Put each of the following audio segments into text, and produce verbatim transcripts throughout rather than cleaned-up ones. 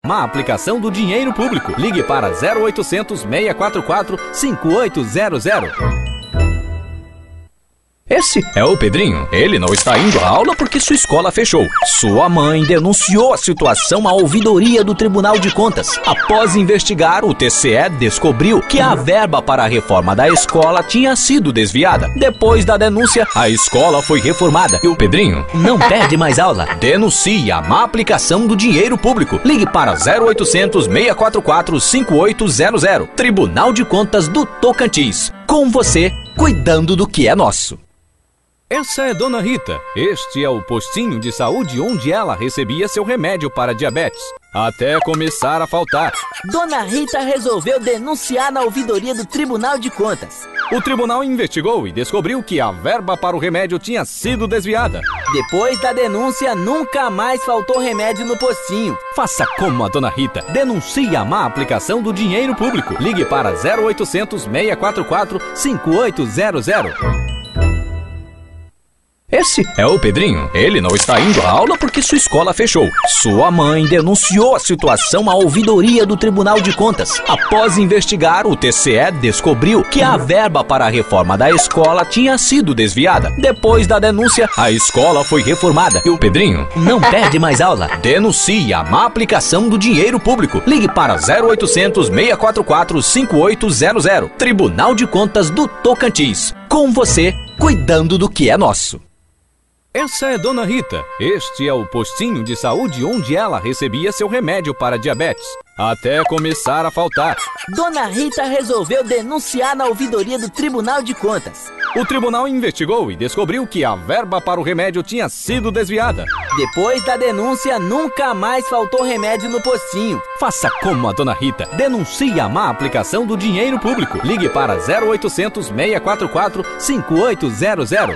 Má aplicação do dinheiro público. Ligue para zero oitocentos, seis quatro quatro, cinco oito zero zero. Esse é o Pedrinho. Ele não está indo à aula porque sua escola fechou. Sua mãe denunciou a situação à ouvidoria do Tribunal de Contas. Após investigar, o T C E descobriu que a verba para a reforma da escola tinha sido desviada. Depois da denúncia, a escola foi reformada e o Pedrinho não perde mais aula. Denuncie a má aplicação do dinheiro público. Ligue para zero oitocentos, seis quatro quatro, cinco oito zero zero. Tribunal de Contas do Tocantins. Com você, cuidando do que é nosso. Essa é Dona Rita. Este é o postinho de saúde onde ela recebia seu remédio para diabetes, até começar a faltar. Dona Rita resolveu denunciar na ouvidoria do Tribunal de Contas. O tribunal investigou e descobriu que a verba para o remédio tinha sido desviada. Depois da denúncia, nunca mais faltou remédio no postinho. Faça como a Dona Rita. Denuncie a má aplicação do dinheiro público. Ligue para zero oitocentos, seis quatro quatro, cinco oito zero zero. Esse é o Pedrinho. Ele não está indo à aula porque sua escola fechou. Sua mãe denunciou a situação à ouvidoria do Tribunal de Contas. Após investigar, o T C E descobriu que a verba para a reforma da escola tinha sido desviada. Depois da denúncia, a escola foi reformada e o Pedrinho não perde mais aula. Denuncie a má aplicação do dinheiro público. Ligue para zero oitocentos, seis quatro quatro, cinco oito zero zero. Tribunal de Contas do Tocantins. Com você, cuidando do que é nosso. Essa é Dona Rita. Este é o postinho de saúde onde ela recebia seu remédio para diabetes, até começar a faltar. Dona Rita resolveu denunciar na ouvidoria do Tribunal de Contas. O tribunal investigou e descobriu que a verba para o remédio tinha sido desviada. Depois da denúncia, nunca mais faltou remédio no postinho. Faça como a Dona Rita. Denuncie a má aplicação do dinheiro público. Ligue para zero oitocentos, seis quatro quatro, cinco oito zero zero.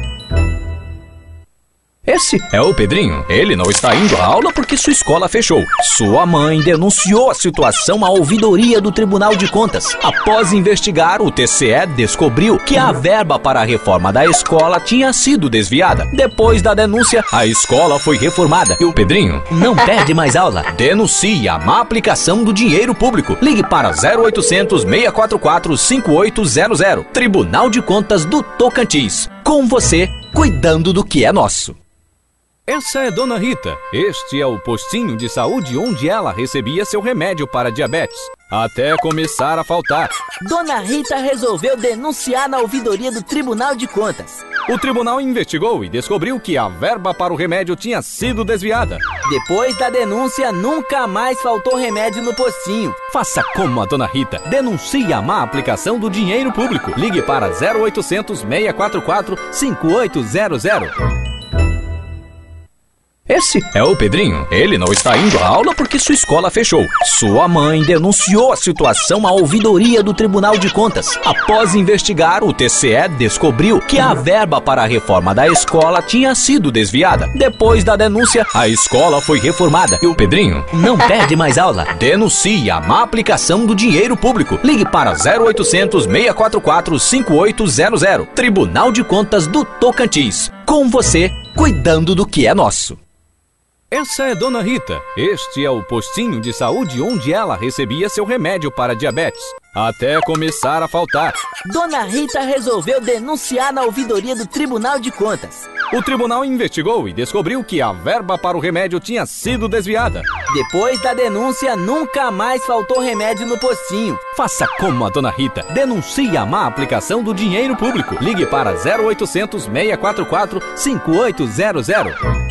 Esse é o Pedrinho. Ele não está indo à aula porque sua escola fechou. Sua mãe denunciou a situação à ouvidoria do Tribunal de Contas. Após investigar, o T C E descobriu que a verba para a reforma da escola tinha sido desviada. Depois da denúncia, a escola foi reformada e o Pedrinho não perde mais aula. Denuncie a má aplicação do dinheiro público. Ligue para zero oitocentos, seis quatro quatro, cinco oito zero zero. Tribunal de Contas do Tocantins. Com você, cuidando do que é nosso. Essa é Dona Rita. Este é o postinho de saúde onde ela recebia seu remédio para diabetes, até começar a faltar. Dona Rita resolveu denunciar na ouvidoria do Tribunal de Contas. O tribunal investigou e descobriu que a verba para o remédio tinha sido desviada. Depois da denúncia, nunca mais faltou remédio no postinho. Faça como a Dona Rita. Denuncie a má aplicação do dinheiro público. Ligue para zero oitocentos, seis quatro quatro, cinco oito zero zero. Esse é o Pedrinho. Ele não está indo à aula porque sua escola fechou. Sua mãe denunciou a situação à ouvidoria do Tribunal de Contas. Após investigar, o T C E descobriu que a verba para a reforma da escola tinha sido desviada. Depois da denúncia, a escola foi reformada e o Pedrinho não perde mais aula. Denuncie a má aplicação do dinheiro público. Ligue para zero oitocentos, seis quatro quatro, cinco oito zero zero. Tribunal de Contas do Tocantins. Com você, cuidando do que é nosso. Essa é Dona Rita. Este é o postinho de saúde onde ela recebia seu remédio para diabetes, até começar a faltar. Dona Rita resolveu denunciar na ouvidoria do Tribunal de Contas. O tribunal investigou e descobriu que a verba para o remédio tinha sido desviada. Depois da denúncia, nunca mais faltou remédio no postinho. Faça como a Dona Rita. Denuncie a má aplicação do dinheiro público. Ligue para zero oitocentos, seis quatro quatro, cinco oito zero zero.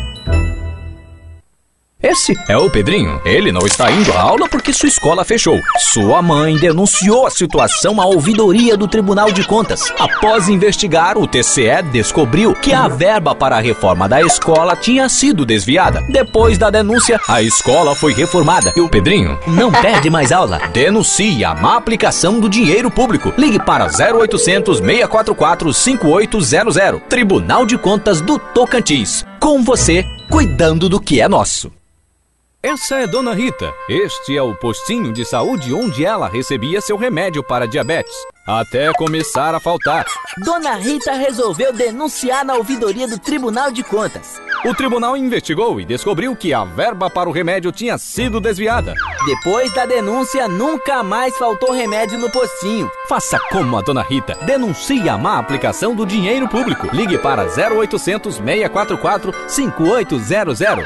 Esse é o Pedrinho. Ele não está indo à aula porque sua escola fechou. Sua mãe denunciou a situação à ouvidoria do Tribunal de Contas. Após investigar, o T C E descobriu que a verba para a reforma da escola tinha sido desviada. Depois da denúncia, a escola foi reformada e o Pedrinho não perde mais aula. Denuncie a má aplicação do dinheiro público. Ligue para zero oitocentos, seis quatro quatro, cinco oito zero zero. Tribunal de Contas do Tocantins. Com você, cuidando do que é nosso. Essa é Dona Rita. Este é o postinho de saúde onde ela recebia seu remédio para diabetes, até começar a faltar. Dona Rita resolveu denunciar na ouvidoria do Tribunal de Contas. O tribunal investigou e descobriu que a verba para o remédio tinha sido desviada. Depois da denúncia, nunca mais faltou remédio no postinho. Faça como a Dona Rita. Denuncie a má aplicação do dinheiro público. Ligue para zero oitocentos, seis quatro quatro, cinco oito zero zero.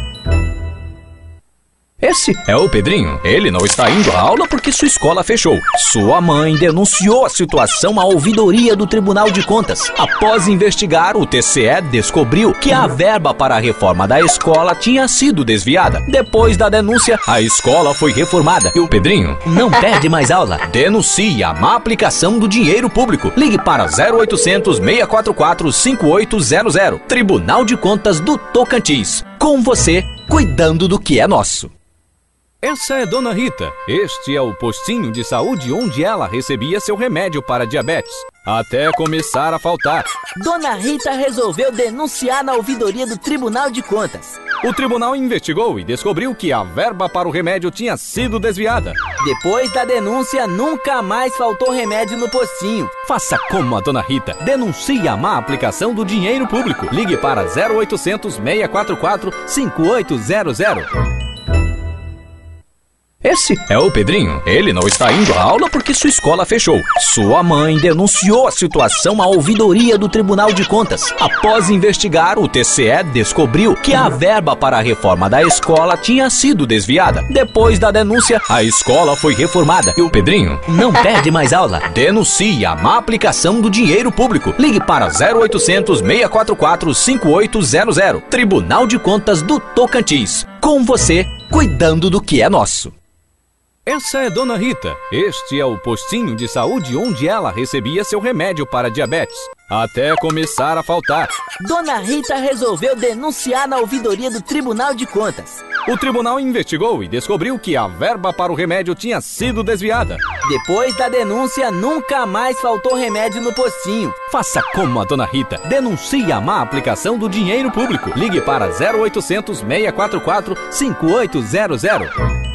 Esse é o Pedrinho. Ele não está indo à aula porque sua escola fechou. Sua mãe denunciou a situação à ouvidoria do Tribunal de Contas. Após investigar, o T C E descobriu que a verba para a reforma da escola tinha sido desviada. Depois da denúncia, a escola foi reformada e o Pedrinho não perde mais aula. Denuncie a má aplicação do dinheiro público. Ligue para zero oitocentos, seis quatro quatro, cinco oito zero zero. Tribunal de Contas do Tocantins. Com você, cuidando do que é nosso. Essa é Dona Rita. Este é o postinho de saúde onde ela recebia seu remédio para diabetes, até começar a faltar. Dona Rita resolveu denunciar na ouvidoria do Tribunal de Contas. O tribunal investigou e descobriu que a verba para o remédio tinha sido desviada. Depois da denúncia, nunca mais faltou remédio no postinho. Faça como a Dona Rita. Denuncie a má aplicação do dinheiro público. Ligue para zero oitocentos, seis quatro quatro, cinco oito zero zero. Esse é o Pedrinho. Ele não está indo à aula porque sua escola fechou. Sua mãe denunciou a situação à ouvidoria do Tribunal de Contas. Após investigar, o T C E descobriu que a verba para a reforma da escola tinha sido desviada. Depois da denúncia, a escola foi reformada e o Pedrinho não perde mais aula. Denuncie a má aplicação do dinheiro público. Ligue para zero oitocentos, seis quatro quatro, cinco oito zero zero. Tribunal de Contas do Tocantins. Com você, cuidando do que é nosso. Essa é Dona Rita. Este é o postinho de saúde onde ela recebia seu remédio para diabetes, até começar a faltar. Dona Rita resolveu denunciar na ouvidoria do Tribunal de Contas. O tribunal investigou e descobriu que a verba para o remédio tinha sido desviada. Depois da denúncia, nunca mais faltou remédio no postinho. Faça como a Dona Rita. Denuncie a má aplicação do dinheiro público. Ligue para zero oitocentos, seis quatro quatro, cinco oito zero zero.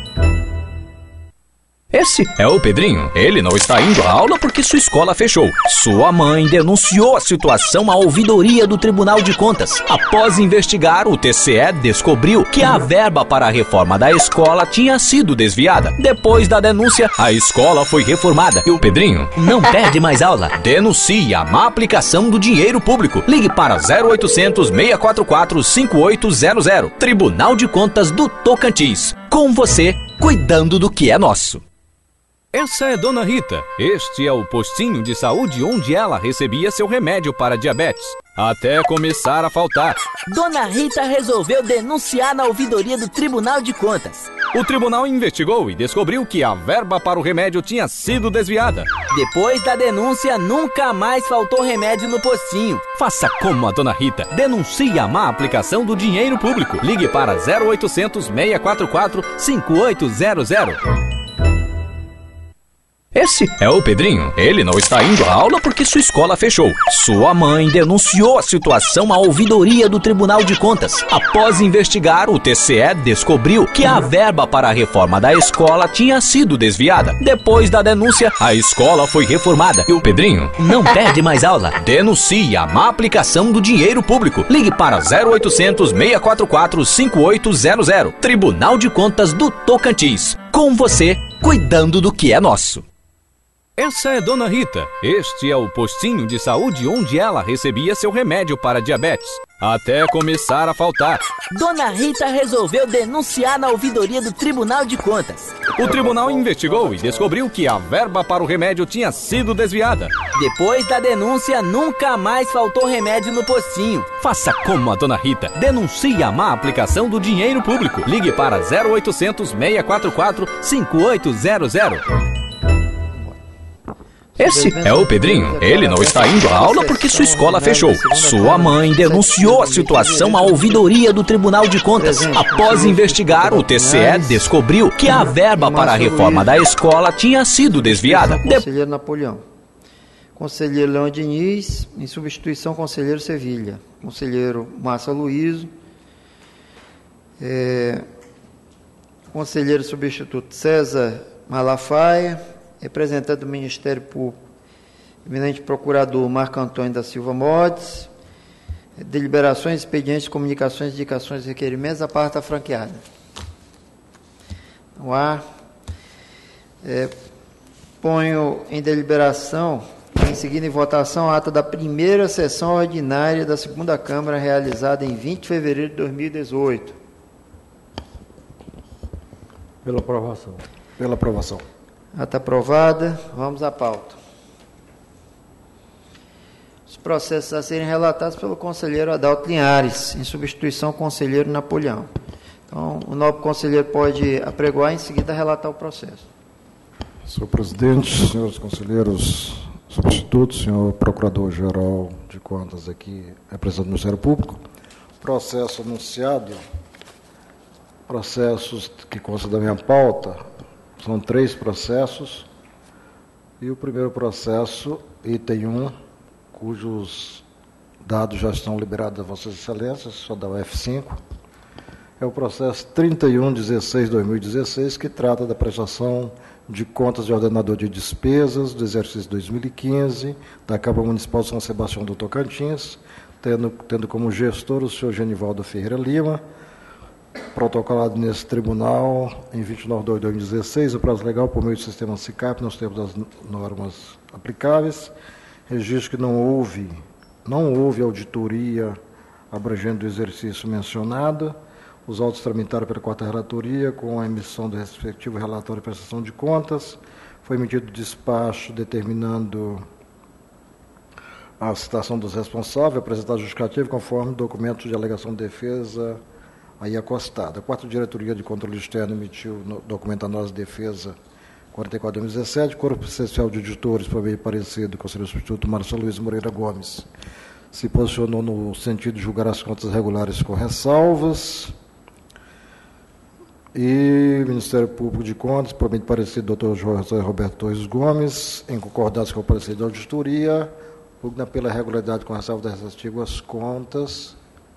Esse é o Pedrinho. Ele não está indo à aula porque sua escola fechou. Sua mãe denunciou a situação à ouvidoria do Tribunal de Contas. Após investigar, o T C E descobriu que a verba para a reforma da escola tinha sido desviada. Depois da denúncia, a escola foi reformada e o Pedrinho não perde mais aula. Denuncie a má aplicação do dinheiro público. Ligue para zero oitocentos, seis quatro quatro, cinco oito zero zero. Tribunal de Contas do Tocantins. Com você, cuidando do que é nosso. Essa é Dona Rita. Este é o postinho de saúde onde ela recebia seu remédio para diabetes, até começar a faltar. Dona Rita resolveu denunciar na ouvidoria do Tribunal de Contas. O tribunal investigou e descobriu que a verba para o remédio tinha sido desviada. Depois da denúncia, nunca mais faltou remédio no postinho. Faça como a Dona Rita. Denuncie a má aplicação do dinheiro público. Ligue para zero oitocentos, seis quatro quatro, cinco oito zero zero. Esse é o Pedrinho. Ele não está indo à aula porque sua escola fechou. Sua mãe denunciou a situação à ouvidoria do Tribunal de Contas. Após investigar, o T C E descobriu que a verba para a reforma da escola tinha sido desviada. Depois da denúncia, a escola foi reformada e o Pedrinho não perde mais aula. Denuncie a má aplicação do dinheiro público. Ligue para zero oitocentos, seis quatro quatro, cinco oito zero zero. Tribunal de Contas do Tocantins. Com você, cuidando do que é nosso. Essa é Dona Rita. Este é o postinho de saúde onde ela recebia seu remédio para diabetes, até começar a faltar. Dona Rita resolveu denunciar na ouvidoria do Tribunal de Contas. O tribunal investigou e descobriu que a verba para o remédio tinha sido desviada. Depois da denúncia, nunca mais faltou remédio no postinho. Faça como a Dona Rita. Denuncie a má aplicação do dinheiro público. Ligue para zero oitocentos, seis quatro quatro, cinco oito zero zero. Esse é o Pedrinho. Ele não está indo à aula porque sua escola fechou. Sua mãe denunciou a situação à ouvidoria do Tribunal de Contas. Após investigar, o T C E descobriu que a verba para a reforma da escola tinha sido desviada. Conselheiro Napoleão. Conselheiro Leão Diniz, em substituição, Conselheiro Sevilha. Conselheiro Márcio Luísio. É, Conselheiro substituto César Malafaia, representante do Ministério Público, eminente procurador Marco Antônio da Silva Modes, deliberações, expedientes, comunicações, indicações e requerimentos, a parte franqueada. Não há. É, ponho em deliberação, em seguida em votação, a ata da primeira sessão ordinária da segunda Câmara, realizada em vinte de fevereiro de dois mil e dezoito. Pela aprovação. Pela aprovação. Ata aprovada. Vamos à pauta. Os processos a serem relatados pelo conselheiro Adalto Linhares, em substituição ao conselheiro Napoleão. Então, o nobre conselheiro pode apregoar e em seguida relatar o processo. Senhor presidente, senhores conselheiros substitutos, senhor procurador-geral de contas aqui, representante do Ministério Público, processo anunciado, processos que constam da minha pauta, são três processos, e o primeiro processo, item um, cujos dados já estão liberados a Vossas Excelências, só da U F cinco, é o processo trinta e um dezesseis barra dois mil e dezesseis, que trata da prestação de contas de ordenador de despesas do exercício dois mil e quinze, da Câmara Municipal de São Sebastião do Tocantins, tendo, tendo como gestor o senhor Genivaldo Ferreira Lima, protocolado nesse tribunal em vinte e nove de dois de dois mil e dezesseis, o prazo legal por meio do sistema SICAP, nos termos das normas aplicáveis, registro que não houve, não houve auditoria abrangendo o exercício mencionado. Os autos tramitaram pela quarta relatoria com a emissão do respectivo relatório de prestação de contas. Foi emitido despacho determinando a citação dos responsáveis, apresentar justificativo conforme documento de alegação de defesa aí acostado. A quarta diretoria de controle externo emitiu no documento a nós de defesa quarenta e quatro de dois mil e dezessete, Corpo Especial de Editores, por meio parecido, conselheiro substituto Marcelo Luiz Moreira Gomes, se posicionou no sentido de julgar as contas regulares com ressalvas. E o Ministério Público de Contas, por meio parecido, doutor José Roberto Torres Gomes, em concordância com o parecer da auditoria, pugna pela regularidade com ressalva das respectivas contas,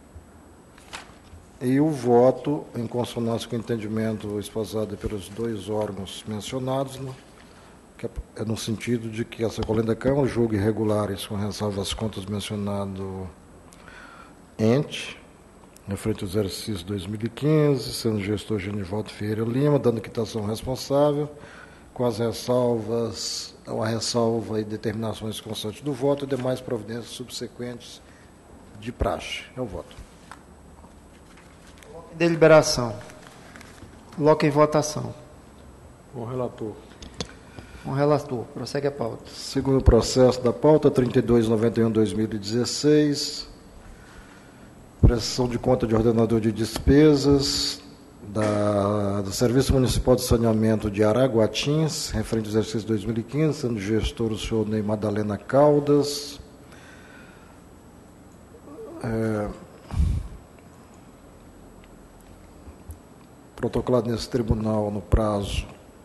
e o voto, em consonância com o entendimento esposado pelos dois órgãos mencionados, no, que é no sentido de que a Sacolém da Câmara julgue irregulares com ressalva as contas mencionado ente, referente ao exercício dois mil e quinze, sendo o gestor Genivaldo Ferreira Lima, dando quitação responsável, com as ressalvas, a ressalva e determinações constantes do voto e demais providências subsequentes de praxe. É o voto. Deliberação. Coloque em votação. Com o relator. Com o relator. Prossegue a pauta. Segundo processo da pauta, trinta e dois noventa e um barra dois mil e dezesseis, prestação de conta de ordenador de despesas da, do Serviço Municipal de Saneamento de Araguatins, referente ao exercício dois mil e quinze, sendo gestor o senhor Ney Madalena Caldas. É, protocolado nesse tribunal no prazo,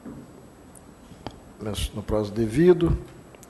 no prazo devido.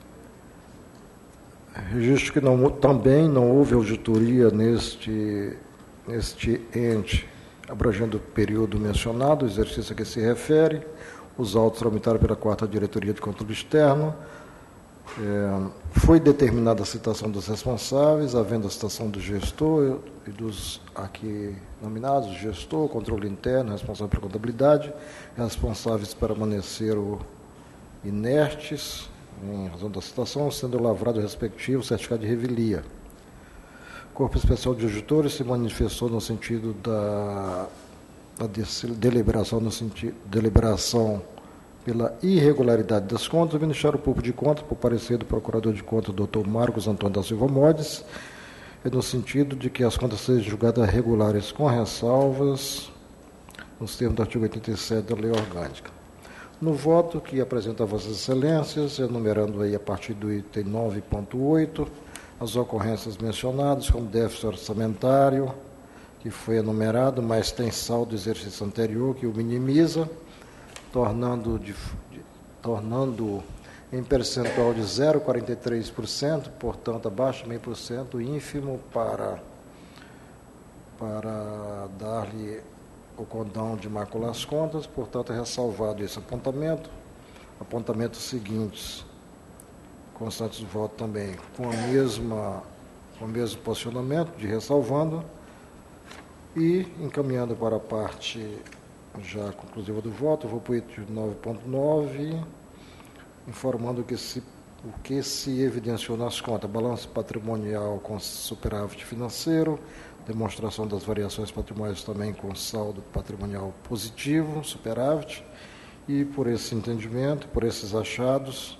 Registro que não, também não houve auditoria neste, neste ente, abrangendo o período mencionado, o exercício a que se refere. Os autos tramitaram pela quarta diretoria de controle externo. É, foi determinada a citação dos responsáveis, havendo a citação do gestor e dos aqui nominados, gestor, controle interno, responsável por contabilidade, responsáveis permaneceram inertes, em razão da citação, sendo lavrado o respectivo certificado de revelia. O Corpo Especial de Auditores se manifestou no sentido da, da deliberação, no sentido, deliberação pela irregularidade das contas. O Ministério Público de Contas, por parecer do Procurador de Contas, doutor Marcos Antônio da Silva Modes, é no sentido de que as contas sejam julgadas regulares com ressalvas, nos termos do artigo oitenta e sete da Lei Orgânica. No voto que apresenta a Vossas Excelências, enumerando aí a partir do item nove ponto oito, as ocorrências mencionadas, como déficit orçamentário, que foi enumerado, mas tem saldo do exercício anterior, que o minimiza, tornando, de, de, tornando em percentual de zero vírgula quarenta e três por cento, portanto, abaixo de meio por cento, ínfimo para, para dar-lhe o condão de macular as contas, portanto, é ressalvado esse apontamento. Apontamentos seguintes, constantes do voto também, com, a mesma, com o mesmo posicionamento, de ressalvando, e encaminhando para a parte já conclusiva do voto, vou para o item nove ponto nove, informando que se, o que se evidenciou nas contas: balanço patrimonial com superávit financeiro, demonstração das variações patrimoniais também com saldo patrimonial positivo, superávit, e por esse entendimento, por esses achados,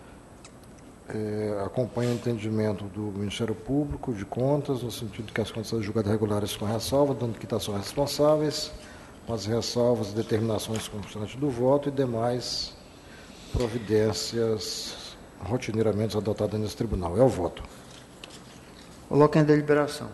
é, acompanha o entendimento do Ministério Público de Contas, no sentido de que as contas são julgadas regulares com ressalva, dando quitação responsáveis, com as ressalvas e determinações constantes do voto e demais providências rotineiramente adotadas nesse tribunal. É o voto. Coloca em deliberação.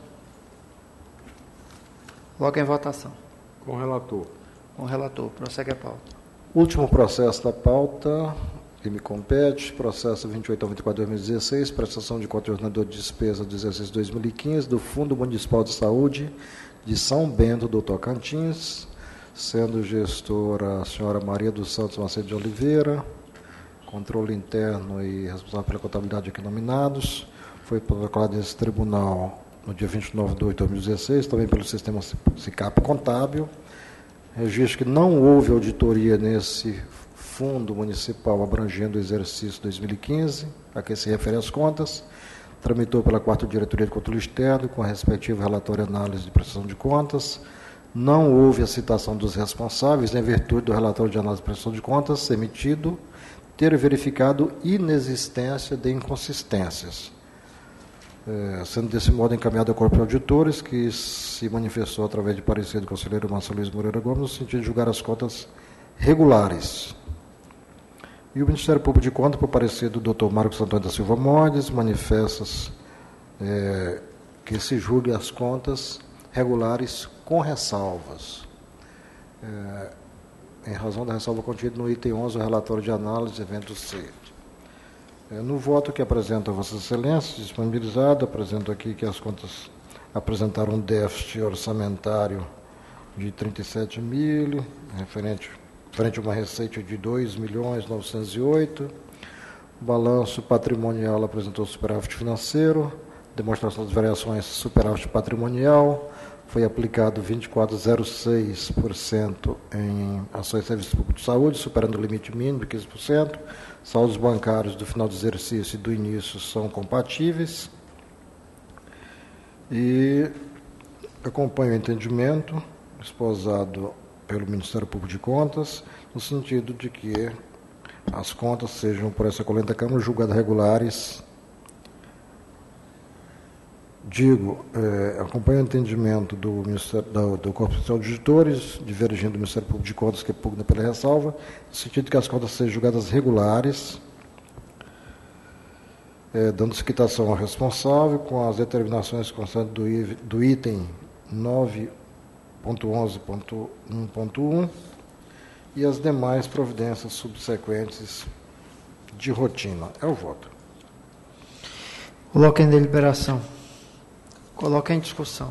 Coloca em votação. Com o relator. Com o relator. Prossegue a pauta. Último processo da pauta, que me compete, processo vinte e oito a vinte e quatro de dois mil e dezesseis, prestação de conta de ordenador de despesa do exercício dois mil e quinze do Fundo Municipal de Saúde de São Bento do Tocantins, sendo gestora a senhora Maria dos Santos Macedo de Oliveira, controle interno e responsável pela contabilidade aqui nominados. Foi protocolado nesse tribunal no dia vinte e nove de oito de dois mil e dezesseis, também pelo sistema SICAP contábil. Registro que não houve auditoria nesse fundo municipal abrangendo o exercício dois mil e quinze, a que se refere às contas. Tramitou pela quarta Diretoria de Controle Externo, com a respectiva relatório e análise de prestação de contas. Não houve a citação dos responsáveis, em virtude do relatório de análise de prestação de contas emitido, ter verificado inexistência de inconsistências. É, sendo desse modo encaminhado ao Corpo de Auditores, que se manifestou através de parecer do conselheiro Márcio Luiz Moreira Gomes, no sentido de julgar as contas regulares. E o Ministério Público de Contas, por parecer do doutor Marcos Antônio da Silva Modes, manifesta é, que se julgue as contas regulares com ressalvas. É, em razão da ressalva contida no item onze, o relatório de análise, evento C. No voto que apresenta a Vossa Excelência, disponibilizado, apresento aqui que as contas apresentaram um déficit orçamentário de trinta e sete mil, referente, frente a uma receita de dois milhões novecentos e oito. O balanço patrimonial apresentou superávit financeiro, demonstração das variações superávit patrimonial, foi aplicado vinte e quatro vírgula zero seis por cento em ações e serviços públicos de saúde, superando o limite mínimo de quinze por cento. Saldos bancários do final do exercício e do início são compatíveis. E acompanho o entendimento esposado pelo Ministério Público de Contas, no sentido de que as contas sejam, por essa colenta Câmara, julgadas regulares. Digo, é, acompanho o entendimento do, Ministério, do, do Corpo de Auditores, divergindo do Ministério Público de Contas, que pugna pela ressalva, no sentido de que as contas sejam julgadas regulares, é, dando-se quitação ao responsável, com as determinações constantes do, do item nove ponto onze ponto um ponto um e as demais providências subsequentes de rotina. É o voto. Coloca em deliberação. Coloca em discussão.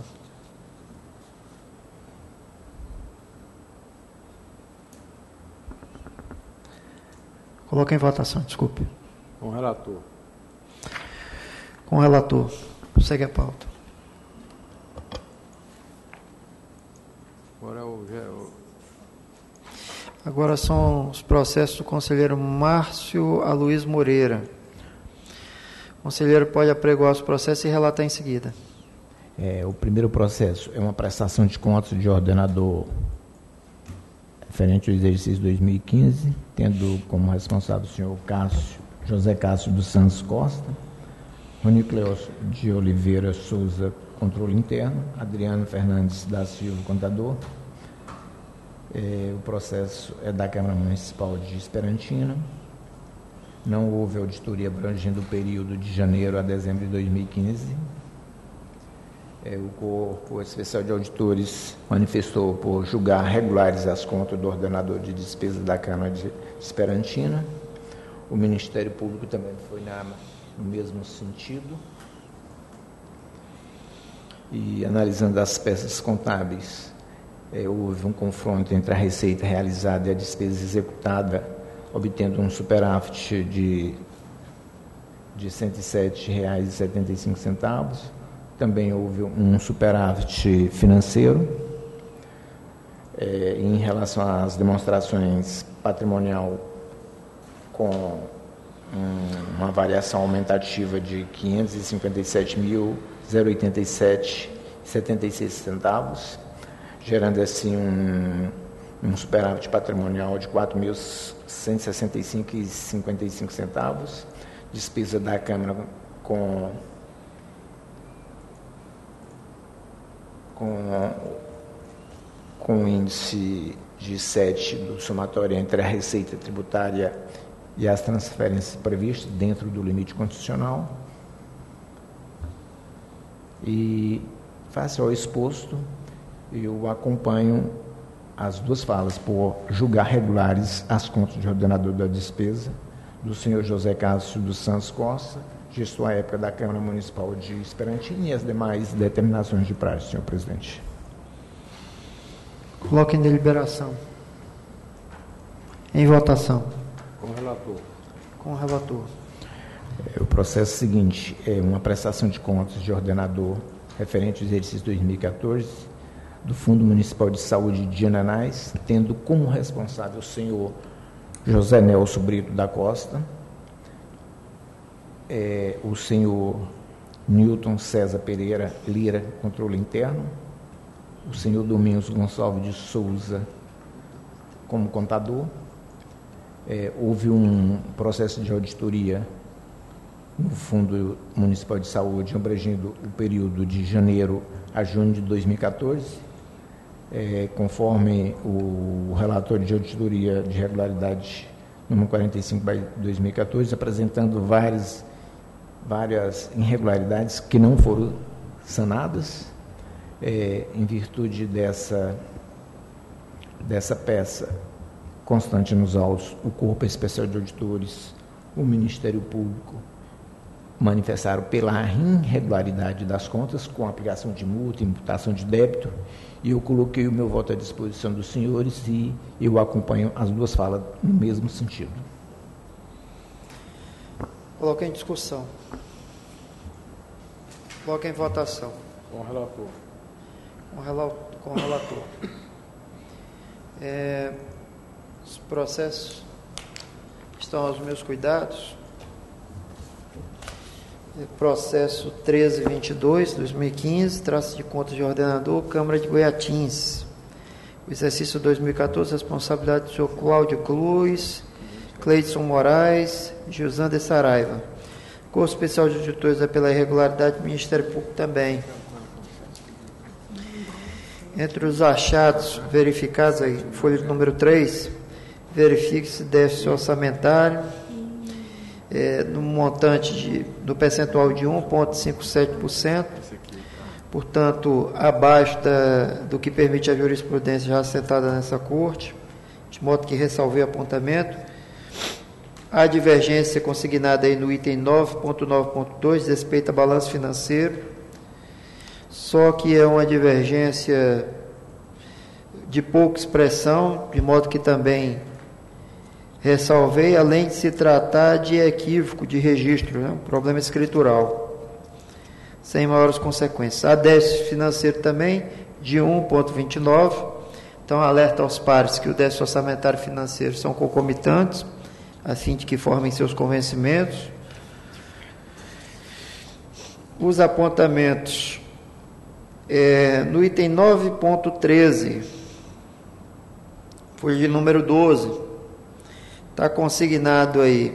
Coloca em votação, desculpe. Com o relator. Com o relator. Segue a pauta. Agora é o, é o... Agora são os processos do conselheiro Márcio Aloysio Moreira. O conselheiro pode apregoar os processos e relatar em seguida. É, o primeiro processo é uma prestação de contas de ordenador referente ao exercício dois mil e quinze, tendo como responsável o senhor Cássio, José Cássio dos Santos Costa, Ronicleos de Oliveira Souza, controle interno, Adriano Fernandes da Silva, contador. É, o processo é da Câmara Municipal de Esperantina. Não houve auditoria abrangendo o período de janeiro a dezembro de dois mil e quinze. É, o Corpo Especial de Auditores manifestou por julgar regulares as contas do ordenador de despesa da Câmara de Esperantina. O Ministério Público também foi na, no mesmo sentido. E analisando as peças contábeis é, houve um confronto entre a receita realizada e a despesa executada, obtendo um superávit de, de cento e sete reais e setenta e cinco centavos. Também houve um superávit financeiro. É, em relação às demonstrações patrimonial, com um, uma variação aumentativa de quinhentos e cinquenta e sete mil, oitenta e sete reais e setenta e seis centavos, gerando assim um, um superávit patrimonial de quatro mil cento e sessenta e cinco reais e cinquenta e cinco centavos, despesa da Câmara com, com, com índice de sete do somatório entre a receita tributária e as transferências previstas dentro do limite constitucional. E, face ao exposto, eu acompanho as duas falas por julgar regulares as contas de ordenador da despesa do senhor José Cássio dos Santos Costa, gestor à época da Câmara Municipal de Esperantina, e as demais determinações de praxe, senhor presidente. Coloque em deliberação. Em votação. Com o relator. Com o relator. É, o processo seguinte é uma prestação de contas de ordenador referente ao exercício dois mil e quatorze do Fundo Municipal de Saúde de Ananás, tendo como responsável o senhor José Nelson Brito da Costa, é, o senhor Newton César Pereira Lira, controle interno, o senhor Domingos Gonçalves de Souza como contador. É, houve um processo de auditoria no Fundo Municipal de Saúde, abrangindo o período de janeiro a junho de dois mil e quatorze, é, conforme o relatório de auditoria de regularidade número quarenta e cinco barra dois mil e quatorze, apresentando várias, várias irregularidades que não foram sanadas. É, em virtude dessa, dessa peça constante nos autos, o Corpo Especial de Auditores, o Ministério Público, manifestaram pela irregularidade das contas, com aplicação de multa, imputação de débito, e eu coloquei o meu voto à disposição dos senhores e eu acompanho as duas falas no mesmo sentido. Coloque em discussão. Coloque em votação. Com o relator. Com o relator. Com o relator. É, os processos estão aos meus cuidados. Processo treze vinte e dois, dois mil e quinze, traço de contas de ordenador, Câmara de Goiatins. O exercício dois mil e quatorze, responsabilidade do senhor Cláudio Cruz, Cleidson Moraes, Gilzander Saraiva. Corpo Especial de Auditores é pela irregularidade do Ministério Público também. Entre os achados verificados aí, folha de número três, verifique-se déficit orçamentário, É, no montante de, do percentual de um vírgula cinquenta e sete por cento, portanto, abaixo da, do que permite a jurisprudência já assentada nessa corte, de modo que ressalvei o apontamento. A divergência consignada aí no item nove ponto nove ponto dois, respeita a balanço financeiro, só que é uma divergência de pouca expressão, de modo que também ressalvei, além de se tratar de equívoco de registro, né, um problema escritural, sem maiores consequências. Há déficit financeiro também de um vírgula vinte e nove, então alerta aos pares que o déficit orçamentário financeiro são concomitantes, a fim de que formem seus convencimentos. Os apontamentos, é, no item nove ponto treze, folha de número doze, está consignado aí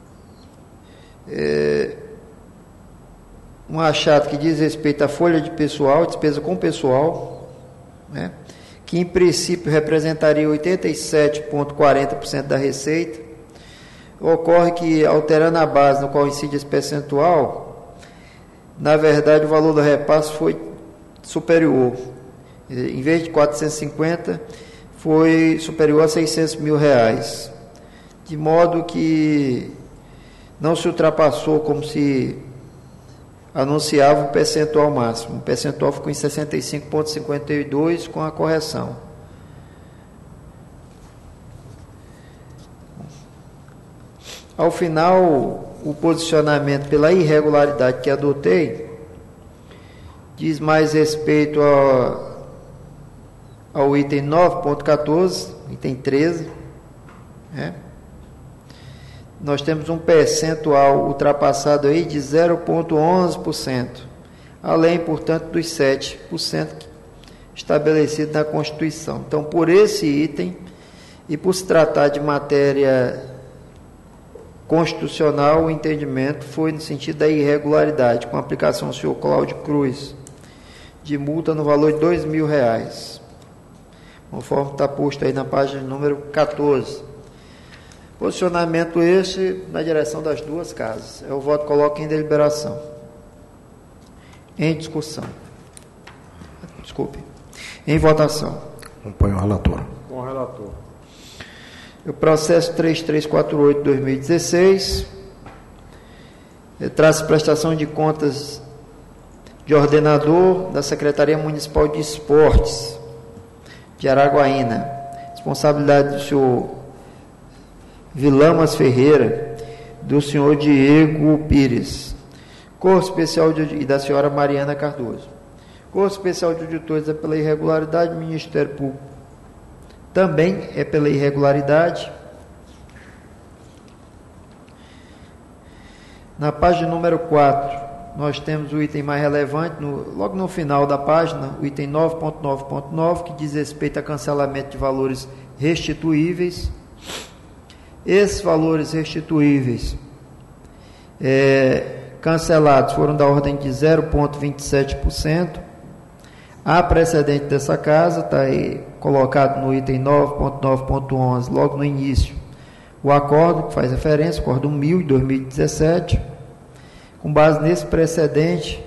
é, um achado que diz respeito à folha de pessoal, despesa com pessoal, né, que em princípio representaria oitenta e sete vírgula quarenta por cento da receita. Ocorre que, alterando a base no qual incide esse percentual, na verdade o valor do repasse foi superior. Em vez de quatrocentos e cinquenta, foi superior a seiscentos mil reais. De modo que não se ultrapassou como se anunciava o percentual máximo. O percentual ficou em sessenta e cinco vírgula cinquenta e dois com a correção. Ao final, o posicionamento pela irregularidade que adotei diz mais respeito ao, ao item nove ponto quatorze, item treze, né? Nós temos um percentual ultrapassado aí de zero vírgula onze por cento, além, portanto, dos sete por cento estabelecido na Constituição. Então, por esse item, e por se tratar de matéria constitucional, o entendimento foi no sentido da irregularidade, com aplicação ao senhor Cláudio Cruz, de multa no valor de dois mil reais, conforme está posto aí na página número quatorze. Posicionamento este na direção das duas casas. Eu voto coloco em deliberação. Em discussão. Desculpe. Em votação. Acompanho o relator. Com o relator. O processo três três quatro oito de dois mil e dezesseis traz prestação de contas de ordenador da Secretaria Municipal de Esportes de Araguaína. Responsabilidade do senhor Vilamas Ferreira, do senhor Diego Pires. Corpo Especial de, e da senhora Mariana Cardoso. Corpo Especial de Auditores é pela irregularidade, Ministério Público também é pela irregularidade. Na página número quatro, nós temos o item mais relevante, no, logo no final da página, o item nove ponto nove ponto nove, que diz respeito a cancelamento de valores restituíveis. Esses valores restituíveis é, cancelados foram da ordem de zero vírgula vinte e sete por cento. Há precedente dessa casa, está aí colocado no item nove ponto nove ponto onze, logo no início, o acordo que faz referência, o acordo mil de dois mil e dezessete. Com base nesse precedente,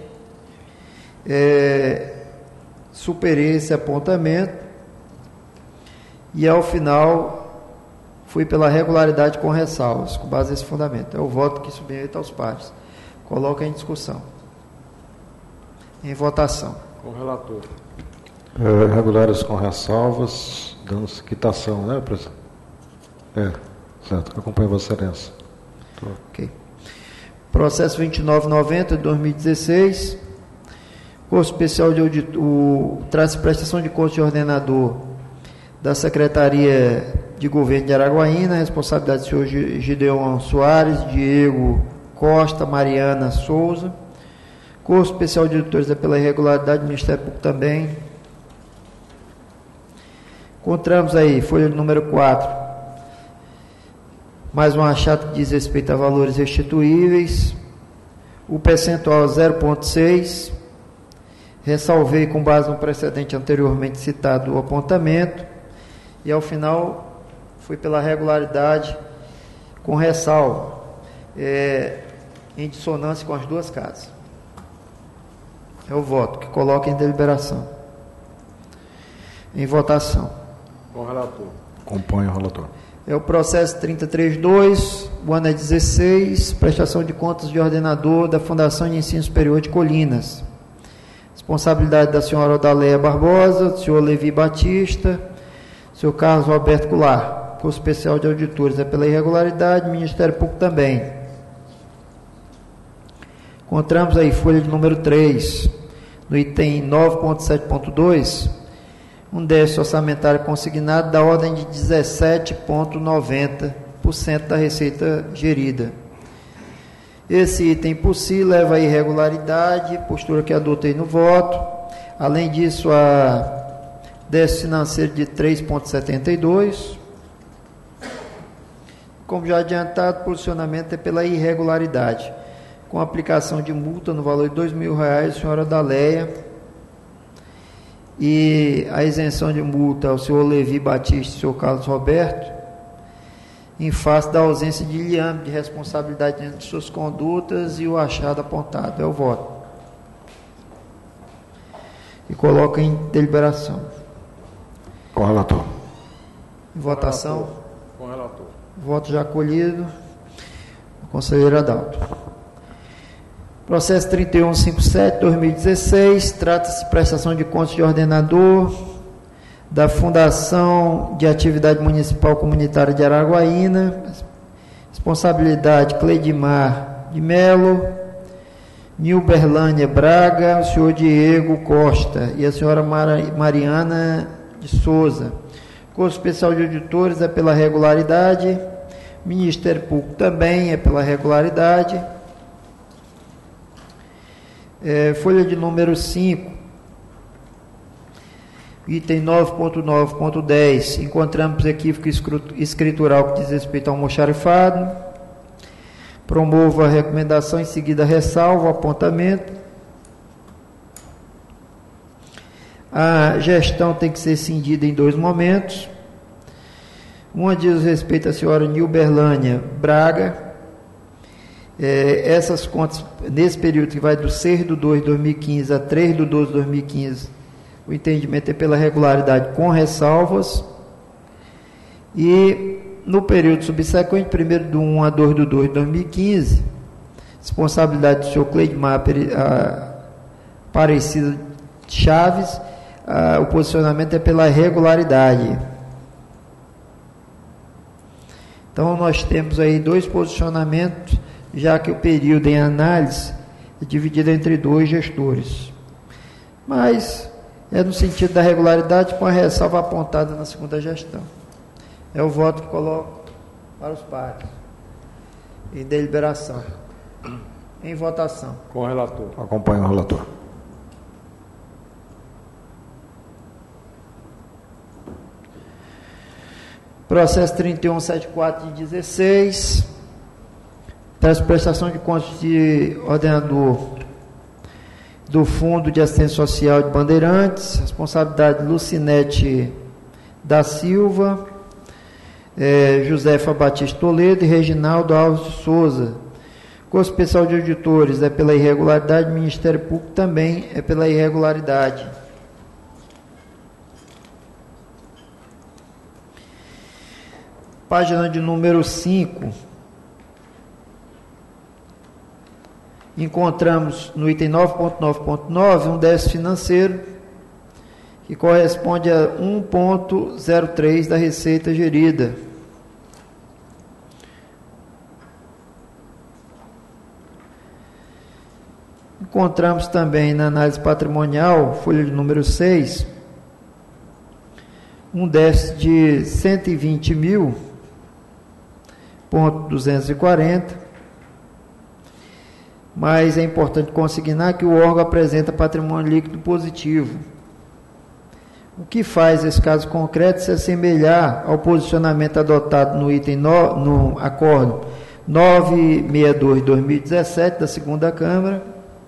é, superei esse apontamento e, ao final, fui pela regularidade com ressalvas, com base nesse fundamento. É o voto que submete aos pares. Coloca em discussão. Em votação. Com o relator. É, regulares com ressalvas, dando-se quitação, né, presidente? É, certo. Acompanho Vossa Excelência. Tô. Ok. Processo vinte e nove noventa de dois mil e dezesseis. Corpo Especial de Audito, o traz prestação de contas de ordenador da Secretaria de Governo de Araguaína, responsabilidade do senhor Gideon Soares, Diego Costa, Mariana Souza. Corpo Especial de Auditores é pela irregularidade, Ministério Público também. Encontramos aí, folha número quatro. Mais um achado que diz respeito a valores restituíveis. O percentual zero vírgula seis. Ressalvei com base no precedente anteriormente citado o apontamento. E ao final fui pela regularidade com ressalva, é, em dissonância com as duas casas. É o voto que coloca em deliberação. Em votação. Com o relator. Acompanho o relator. É o processo trinta e três dois, o ano é dezesseis, prestação de contas de ordenador da Fundação de Ensino Superior de Colinas. Responsabilidade da senhora Odaléia Barbosa, do senhor Levi Batista, do senhor Carlos Roberto Goulart. Corpo Especial de Auditores é pela irregularidade, Ministério Público também. Encontramos aí folha de número três, no item nove ponto sete ponto dois, um déficit orçamentário consignado da ordem de dezessete vírgula noventa por cento da receita gerida. Esse item por si leva a irregularidade, postura que adotei no voto. Além disso, a déficit financeiro de três vírgula setenta e dois. Como já adiantado, o posicionamento é pela irregularidade, com aplicação de multa no valor de dois mil reais, senhora Odaléia, e a isenção de multa ao senhor Levi Batista e ao senhor Carlos Roberto, em face da ausência de liame de responsabilidade diante de suas condutas e o achado apontado. É o voto. E coloca em deliberação. Com o relator. Em votação. Com o relator. Voto já acolhido. Conselheiro Adalto. Processo trinta e um cinquenta e sete, dois mil e dezesseis, trata-se de prestação de contas de ordenador da Fundação de Atividade Municipal Comunitária de Araguaína, responsabilidade Cleidimar de Melo, Nilberlânia Braga, o senhor Diego Costa e a senhora Mariana de Souza. Corpo Especial de Auditores é pela regularidade, Ministério Público também é pela regularidade. É, folha de número cinco, item nove ponto nove ponto dez, encontramos equívoco escritural que diz respeito ao almoxarifado. Promovo a recomendação, em seguida ressalvo o apontamento. A gestão tem que ser cindida em dois momentos. Uma diz respeito à senhora Nilberlânia Braga. É, essas contas, nesse período que vai do seis de dois de dois mil e quinze a três de doze de dois mil e quinze, o entendimento é pela regularidade com ressalvas. E no período subsequente, primeiro de um a dois de dois de dois mil e quinze, responsabilidade do senhor Cleidmar Aparecida Chaves, a, o posicionamento é pela regularidade. Então, nós temos aí dois posicionamentos, já que o período em análise é dividido entre dois gestores. Mas é no sentido da regularidade, com a ressalva apontada na segunda gestão. É o voto que coloco para os pares. Em deliberação. Em votação. Com o relator. Acompanho o relator. Processo trinta e um setenta e quatro de dezesseis. Traz prestação de contas de ordenador do Fundo de Assistência Social de Bandeirantes, responsabilidade Lucinete da Silva, é, Josefa Batista Toledo e Reginaldo Alves de Souza. Corpo Especial de Auditores é pela irregularidade, Ministério Público também é pela irregularidade. Página de número cinco. Encontramos no item nove ponto nove ponto nove um déficit financeiro que corresponde a um ponto zero três da receita gerida. Encontramos também na análise patrimonial, folha de número seis, um déficit de cento e vinte mil ponto duzentos e quarenta. Mas é importante consignar que o órgão apresenta patrimônio líquido positivo. O que faz esse caso concreto se assemelhar ao posicionamento adotado no item no, no acordo novecentos e sessenta e dois de dois mil e dezessete da segunda Câmara,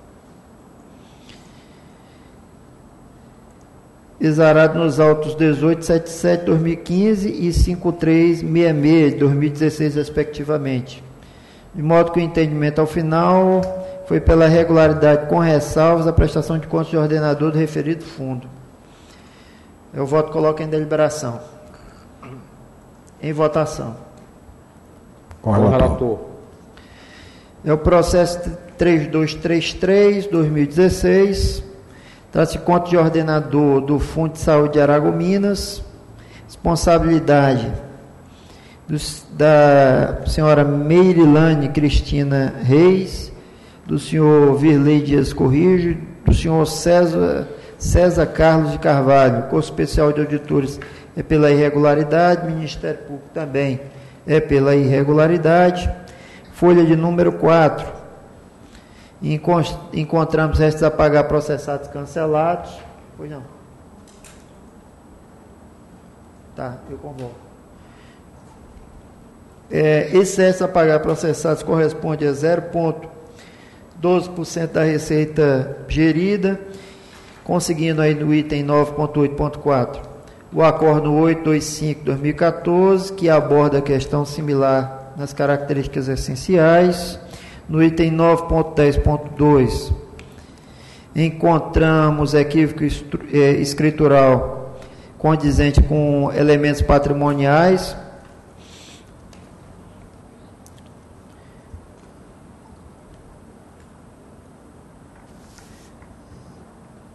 exarado nos autos dezoito setenta e sete de dois mil e quinze e cinquenta e três sessenta e seis de dois mil e dezesseis, respectivamente. De modo que o entendimento ao final foi pela regularidade com ressalvas a prestação de contas de ordenador do referido fundo. Eu voto coloco em deliberação. Em votação. Com o relator. relator. É o processo três dois três três de dois mil e dezesseis. Trata-se de conta de ordenador do Fundo de Saúde de Aragominas. Responsabilidade Do, da senhora Meirilane Cristina Reis, do senhor Virley Dias Corrijo, do senhor César, César Carlos de Carvalho. Corpo Especial de Auditores é pela irregularidade, Ministério Público também é pela irregularidade. Folha de número quatro. Encontramos restos a pagar processados cancelados. Pois não. Tá, eu convoco. É, excesso a pagar processados corresponde a zero vírgula doze por cento da receita gerida, conseguindo aí no item nove ponto oito ponto quatro o acordo oitocentos e vinte e cinco de dois mil e quatorze, que aborda a questão similar nas características essenciais. No item nove ponto dez ponto dois encontramos equívoco escritural condizente com elementos patrimoniais.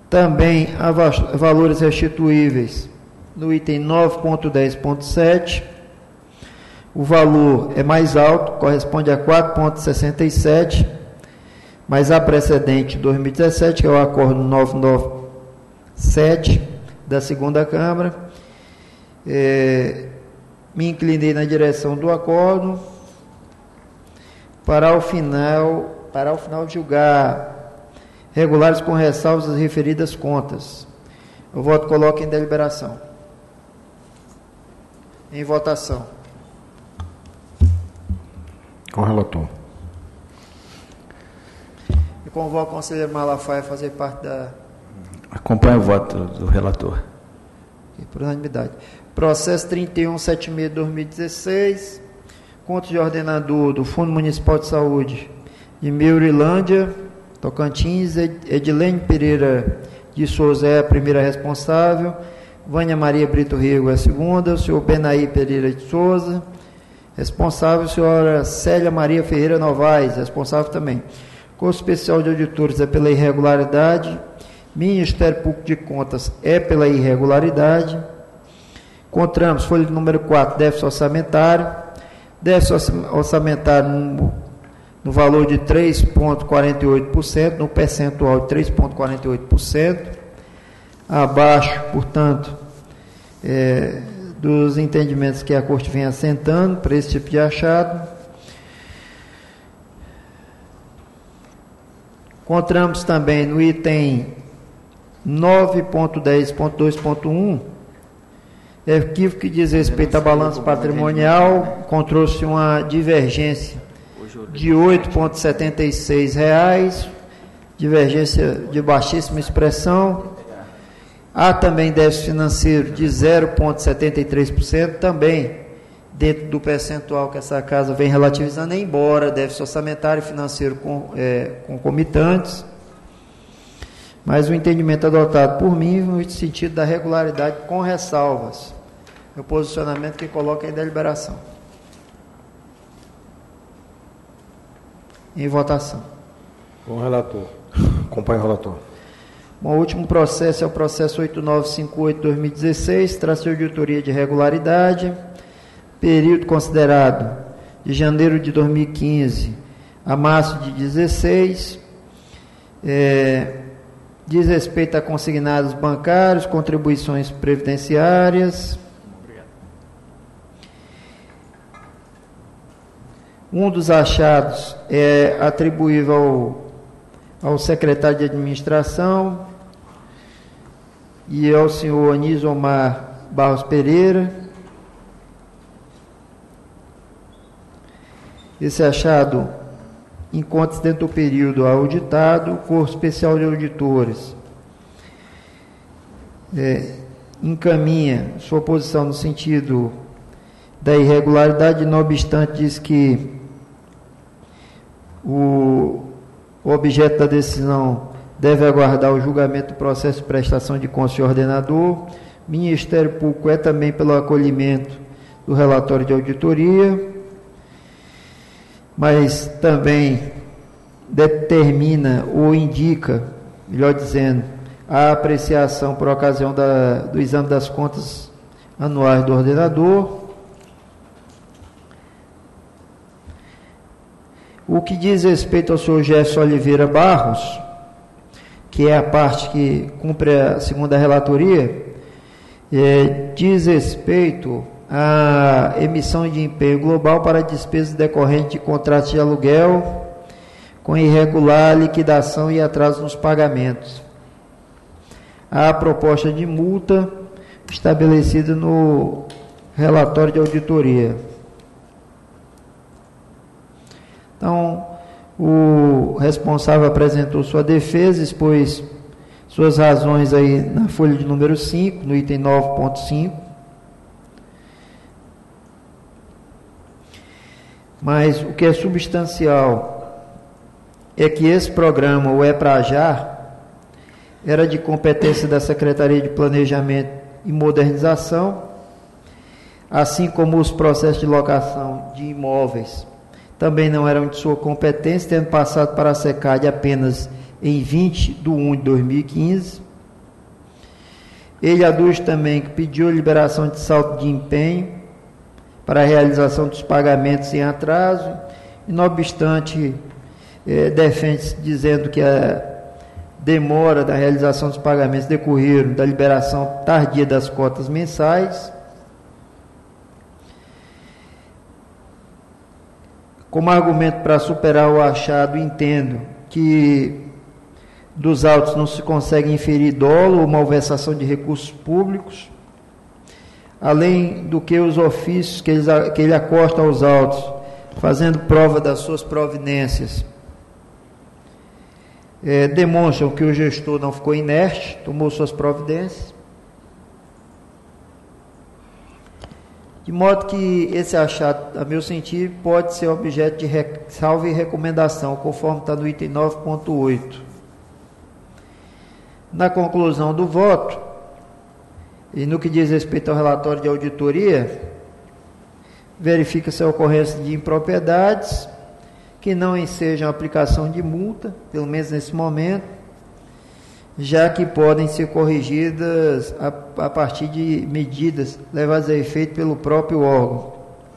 Também há va- valores restituíveis no item nove ponto dez ponto sete. O valor é mais alto, corresponde a quatro ponto sessenta e sete, mas há precedente de dois mil e dezessete, que é o acordo novecentos e noventa e sete da segunda Câmara. É, me inclinei na direção do acordo para ao final, para ao final julgar regulares com ressalvas as referidas contas. O voto coloca em deliberação. Em votação. Com o relator. Eu convoco o conselheiro Malafaia a fazer parte da... Acompanho o voto do relator. Por unanimidade. Processo trinta e um, setenta e seis, dois mil e dezesseis. Conta de ordenador do Fundo Municipal de Saúde de Meurilândia, Tocantins. Edilene Pereira de Souza é a primeira responsável. Vânia Maria Brito Rego é a segunda. O senhor Benaí Pereira de Souza, responsável. A senhora Célia Maria Ferreira Novaes, responsável também. Corpo Especial de Auditores é pela irregularidade. Ministério Público de Contas é pela irregularidade. Encontramos folha número quatro, déficit orçamentário. Déficit orçamentário no, no valor de três vírgula quarenta e oito por cento, no percentual de três vírgula quarenta e oito por cento. Abaixo, portanto, é, dos entendimentos que a Corte vem assentando para esse tipo de achado. Encontramos também no item nove ponto dez ponto dois ponto um, arquivo que diz respeito à balança patrimonial, encontrou-se uma divergência de oito vírgula setenta e seis reais, divergência de baixíssima expressão. Há também déficit financeiro de zero vírgula setenta e três por cento, também dentro do percentual que essa casa vem relativizando, embora déficit orçamentário e financeiro com, é, concomitantes. Mas o entendimento adotado por mim no sentido da regularidade com ressalvas. É o posicionamento que coloca em deliberação. Em votação. Com o relator. Acompanho o relator. Bom, o último processo é o processo oito nove cinco oito barra dois mil e dezesseis, trata de auditoria de regularidade, período considerado de janeiro de dois mil e quinze a março de dezesseis, é, diz respeito a consignados bancários, contribuições previdenciárias. Um dos achados é atribuível ao, ao secretário de administração e ao senhor Anísio Omar Barros Pereira. Esse achado encontra-se dentro do período auditado. O Corpo Especial de Auditores é, encaminha sua posição no sentido da irregularidade, não obstante diz que o, o objeto da decisão deve aguardar o julgamento do processo de prestação de contas de ordenador. O Ministério Público é também pelo acolhimento do relatório de auditoria, mas também determina ou indica, melhor dizendo, a apreciação por ocasião da, do exame das contas anuais do ordenador. O que diz respeito ao senhor Jefferson Oliveira Barros, que é a parte que cumpre a segunda relatoria, é, diz respeito à emissão de empenho global para despesas decorrentes de contratos de aluguel com irregular liquidação e atraso nos pagamentos. Há a proposta de multa estabelecida no relatório de auditoria. Então, o responsável apresentou sua defesa, expôs suas razões aí na folha de número cinco, no item nove ponto cinco. Mas o que é substancial é que esse programa, o EPRAJAR, era de competência da Secretaria de Planejamento e Modernização, assim como os processos de locação de imóveis também não eram de sua competência, tendo passado para a SECAD apenas em vinte de um de dois mil e quinze. Ele aduz também que pediu liberação de saldo de empenho para a realização dos pagamentos em atraso, e, não obstante, eh, defende-se dizendo que a demora da realização dos pagamentos decorreram da liberação tardia das cotas mensais. Como argumento para superar o achado, entendo que dos autos não se consegue inferir dolo ou malversação de recursos públicos, além do que os ofícios que, eles, que ele acosta aos autos, fazendo prova das suas providências, é, demonstram que o gestor não ficou inerte, tomou suas providências, de modo que esse achado, a meu sentir, pode ser objeto de ressalva e recomendação, conforme está no item nove ponto oito. Na conclusão do voto, e no que diz respeito ao relatório de auditoria, verifica-se a ocorrência de impropriedades que não ensejam a aplicação de multa, pelo menos nesse momento, já que podem ser corrigidas a, a partir de medidas levadas a efeito pelo próprio órgão.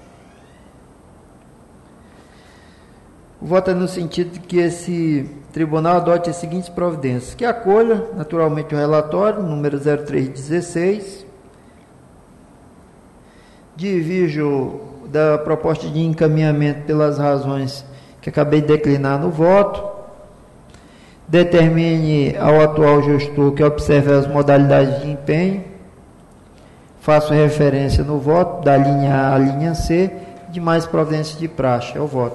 O voto é no sentido de que esse tribunal adote as seguintes providências: que acolha, naturalmente, o relatório, número zero três dezesseis, divirjo da proposta de encaminhamento pelas razões que acabei de declinar no voto, determine ao atual gestor que observe as modalidades de empenho, faço referência no voto, da linha A à linha C, demais providências de praxe. É o voto.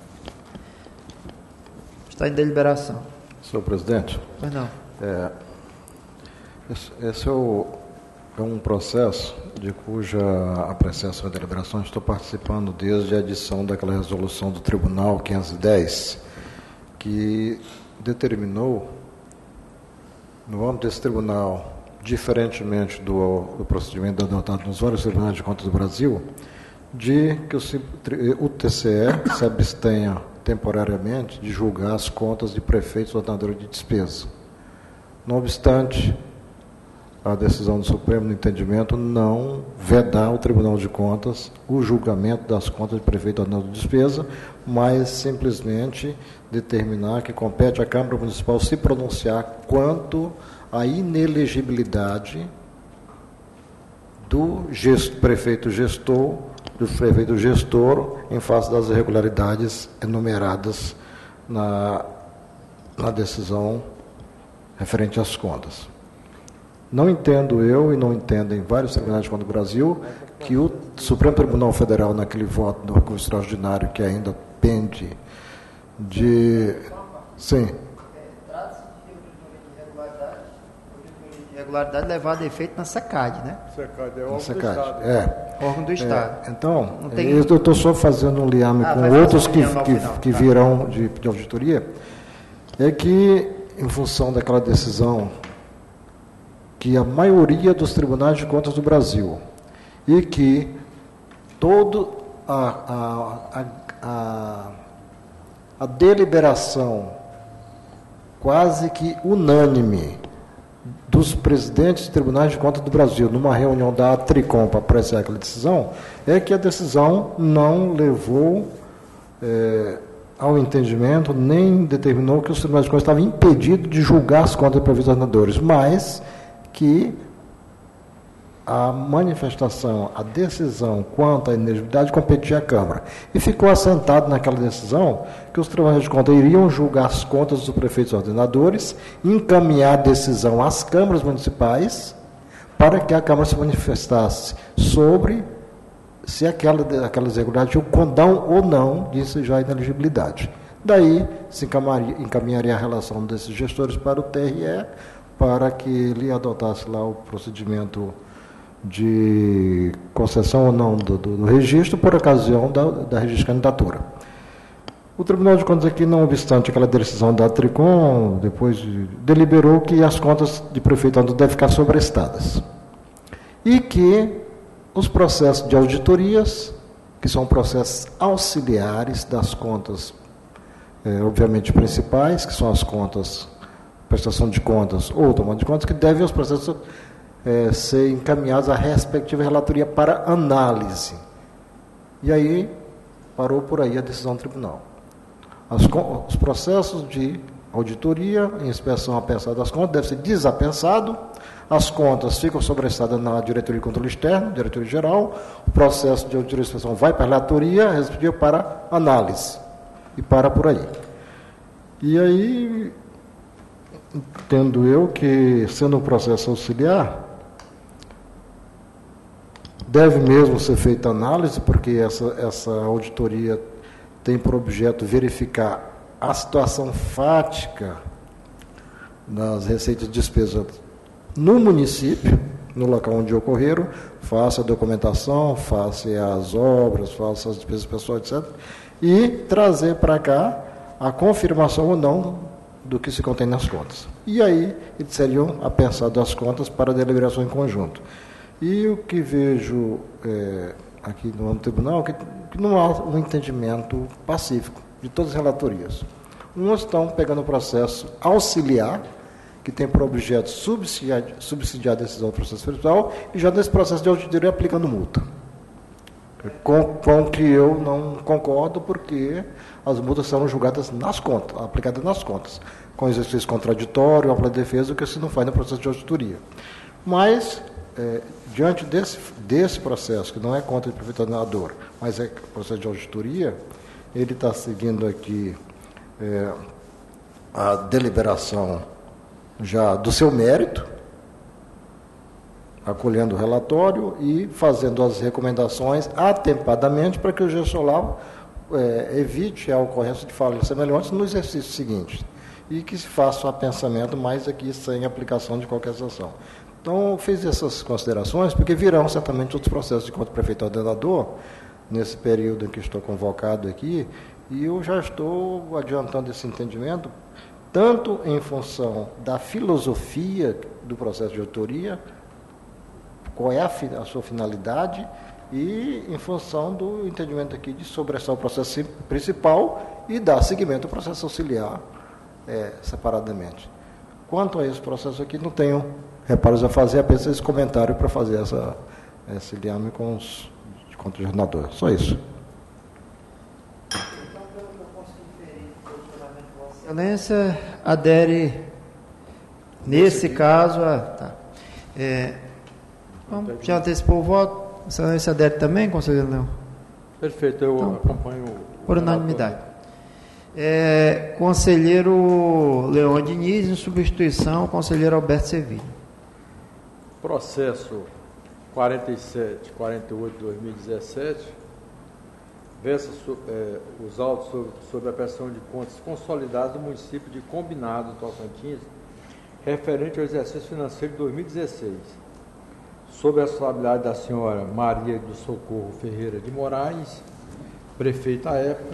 Está em deliberação. Senhor presidente. Pois não. É, esse esse é, o, é um processo de cuja apreciação e deliberação estou participando desde a edição daquela resolução do Tribunal quinhentos e dez, que determinou, no âmbito desse tribunal, diferentemente do, do procedimento adotado nos vários tribunais de contas do Brasil, de que o, o T C E se abstenha temporariamente de julgar as contas de prefeitos ordenadores de despesa. Não obstante, a decisão do Supremo, no entendimento, não vedar ao Tribunal de Contas o julgamento das contas de prefeito ordenador de despesa, mas simplesmente determinar que compete à Câmara Municipal se pronunciar quanto à inelegibilidade do gesto, prefeito gestor, do prefeito gestor, em face das irregularidades enumeradas na, na decisão referente às contas. Não entendo eu, e não entendem vários tribunais de contas do Brasil, que o Supremo Tribunal Federal, naquele voto do recurso extraordinário que ainda pende de... Sim. Trata-se de irregularidade, irregularidade levada a efeito na SECAD, né? SECAD é órgão Na do SECAD, Estado. é. Órgão do Estado. É, então, Não tem... eu estou só fazendo um liame Ah, com outros um que, liame que, final, que tá. virão de, de auditoria, é que, em função daquela decisão que a maioria dos tribunais de contas do Brasil e que todo a, a, a, a, a deliberação quase que unânime dos presidentes de tribunais de contas do Brasil, numa reunião da Tricom para apreciar aquela decisão, é que a decisão não levou é, ao entendimento, nem determinou que os tribunais de contas estavam impedidos de julgar as contas para os ordenadores, mas que a manifestação, a decisão quanto à inelegibilidade competia à Câmara. E ficou assentado naquela decisão que os tribunais de contas iriam julgar as contas dos prefeitos ordenadores, encaminhar a decisão às câmaras municipais, para que a Câmara se manifestasse sobre se aquela, aquelas irregularidades tinham condão ou não disso já a inelegibilidade. Daí se encaminharia, encaminharia a relação desses gestores para o T R E, para que ele adotasse lá o procedimento de concessão ou não do, do, do registro por ocasião da, da registro de candidatura. O Tribunal de Contas aqui, não obstante aquela decisão da Tricom, depois deliberou que as contas de prefeito devem ficar sobrestadas e que os processos de auditorias, que são processos auxiliares das contas, é, obviamente principais, que são as contas, prestação de contas ou tomada de contas, que devem aos processos é, ser encaminhados à respectiva relatoria para análise. E aí, parou por aí a decisão do tribunal. As, os processos de auditoria, inspeção apensada das contas, deve ser desapensado, as contas ficam sobressadas na diretoria de controle externo, diretoria geral, o processo de auditoria e inspeção vai para a relatoria, respectiva para análise, e para por aí. E aí, entendo eu que, sendo um processo auxiliar, deve mesmo ser feita análise, porque essa, essa auditoria tem por objeto verificar a situação fática das receitas e despesas no município, no local onde ocorreram, faça a documentação, faça as obras, faça as despesas pessoais, etcétera, e trazer para cá a confirmação ou não do que se contém nas contas. E aí, eles seriam apensados as contas para deliberação em conjunto. E o que vejo é, aqui no tribunal, que, que não há um entendimento pacífico de todas as relatorias. Uns estão pegando o processo auxiliar, que tem por objeto subsidiar, subsidiar a decisão do processo principal, e já nesse processo de auditoria aplicando multa. Com, com que eu não concordo, porque as multas serão julgadas nas contas, aplicadas nas contas, com exercício contraditório, ampla defesa, o que se não faz no processo de auditoria. Mas, é, diante desse, desse processo, que não é contra o prefeito ordenador, mas é processo de auditoria, ele está seguindo aqui é, a deliberação já do seu mérito, acolhendo o relatório e fazendo as recomendações atempadamente para que o GESOLAR é, evite a ocorrência de falhas semelhantes no exercício seguinte e que se faça um pensamento mais aqui sem aplicação de qualquer sanção. Então, eu fiz essas considerações porque virão certamente outros processos de conta prefeito ordenador nesse período em que estou convocado aqui, e eu já estou adiantando esse entendimento tanto em função da filosofia do processo de auditoria, qual é a, a sua finalidade, e em função do entendimento aqui de sobressar o processo principal e dar seguimento ao processo auxiliar é, separadamente. Quanto a esse processo aqui, não tenho reparos a fazer, apenas esse comentário para fazer essa, esse liame com os de conta de jornador. Só isso. Excelência adere, nesse caso, a... Tá. É, vamos, já antecipou o voto? Excelência adere também, conselheiro Leão? Perfeito, eu então, acompanho... Por unanimidade. É, conselheiro Leão Diniz, em substituição, conselheiro Alberto Sevilha. Processo quarenta e sete, quarenta e oito de dois mil e dezessete, versa é, os autos sobre, sobre a prestação de contas consolidadas do município de Combinado, Tocantins, referente ao exercício financeiro de dois mil e dezesseis, sob a responsabilidade da senhora Maria do Socorro Ferreira de Moraes, prefeita à época.